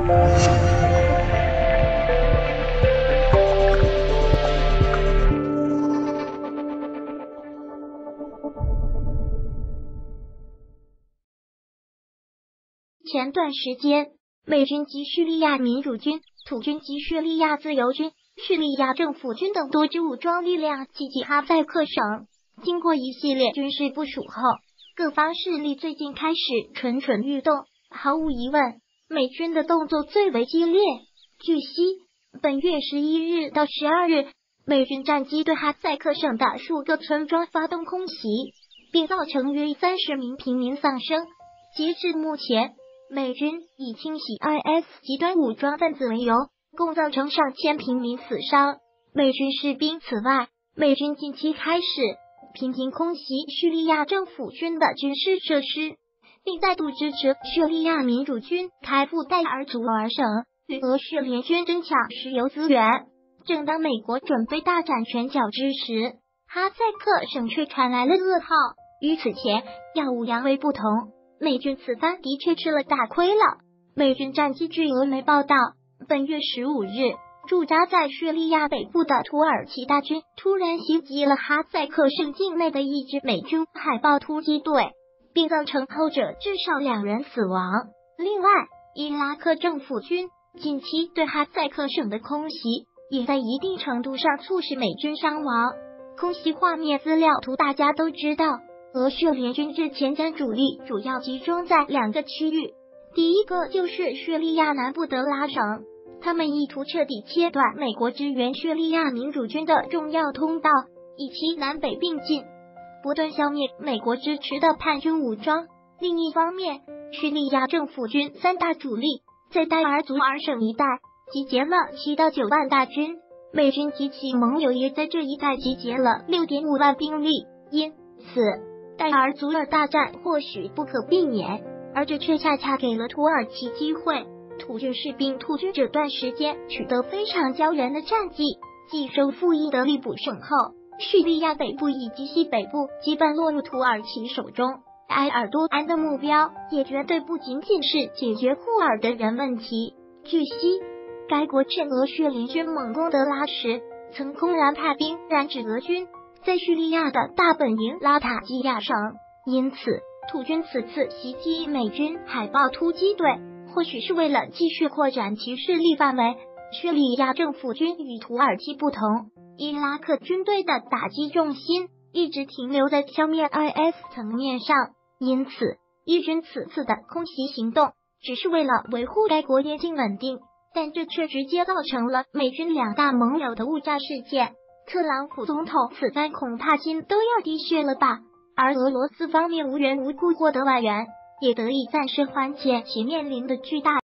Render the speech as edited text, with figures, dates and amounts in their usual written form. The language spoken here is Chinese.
前段时间，美军及叙利亚民主军、土军及叙利亚自由军、叙利亚政府军等多支武装力量袭击哈萨克省。经过一系列军事部署后，各方势力最近开始蠢蠢欲动。毫无疑问，美军的动作最为激烈。据悉，本月11日到12日，美军战机对哈萨克省的数个村庄发动空袭，并造成约30名平民丧生。截至目前，美军以清洗 IS 极端武装分子为由，共造成上千平民死伤。美军士兵此外，美军近期开始频频空袭叙利亚政府军的军事设施，并再度支持叙利亚民主军开赴代尔祖尔省，与俄叙联军争抢石油资源。正当美国准备大展拳脚之时，哈萨克省却传来了噩耗。与此前耀武扬威不同，美军此番的确吃了大亏了。美军战机据俄媒报道，本月15日，驻扎在叙利亚北部的土耳其大军突然袭击了哈萨克省境内的一支美军海豹突击队，并造成后者至少2人死亡。另外，伊拉克政府军近期对哈萨克省的空袭，也在一定程度上促使美军伤亡。空袭画面资料图大家都知道，俄叙联军日前将主力主要集中在2个区域，第一个就是叙利亚南部德拉省，他们意图彻底切断美国支援叙利亚民主军的重要通道，以其南北并进，不断消灭美国支持的叛军武装。另一方面，叙利亚政府军3大主力在代尔祖尔省一带集结了7到9万大军，美军及其盟友也在这一带集结了 6.5 万兵力，因此代尔祖尔大战或许不可避免，而这却恰恰给了土耳其机会。土军士兵突军这段时间取得非常骄人的战绩，继收复伊德利卜省后，叙利亚北部以及西北部基本落入土耳其手中。埃尔多安的目标也绝对不仅仅是解决库尔德人问题。据悉，该国趁俄叙联军猛攻德拉时，曾空然派兵染指俄军在叙利亚的大本营拉塔基亚省，因此土军此次袭击美军海豹突击队，或许是为了继续扩展其势力范围。叙利亚政府军与土耳其不同，伊拉克军队的打击重心一直停留在消灭 IS 层面上，因此伊军此次的空袭行动只是为了维护该国边境稳定，但这却直接造成了美军2大盟友的误炸事件。特朗普总统此番恐怕心都要滴血了吧？而俄罗斯方面无缘无故获得外援，也得以暂时缓解其面临的巨大